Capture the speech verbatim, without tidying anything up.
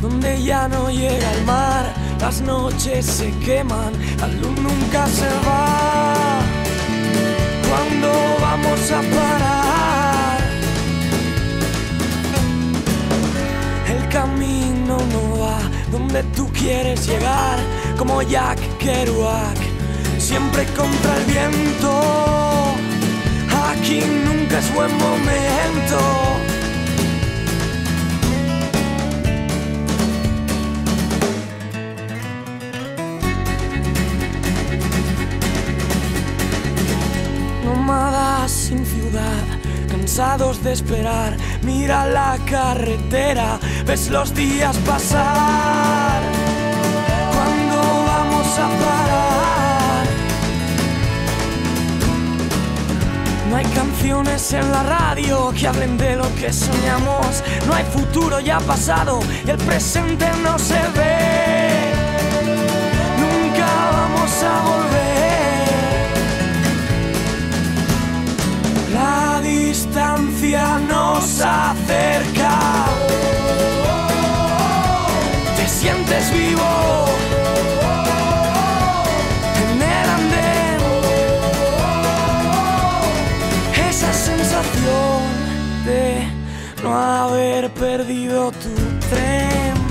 donde ya no llega el mar, las noches se queman, la luz nunca se va. ¿Cuándo vamos a parar? El camino no va donde tú quieres llegar, como Jack Kerouac, siempre contra el viento. Aquí nunca es buen momento. Nómadas sin ciudad, cansados de esperar, mira la carretera, ves los días pasar. ¿Cuándo vamos a parar? No hay canciones en la radio que hablen de lo que soñamos, no hay futuro, ya pasado y el presente no se ve. Nunca vamos a volver. La distancia nos acerca. Te sientes vivo en el andén. Esa sensación de no haber perdido tu tren.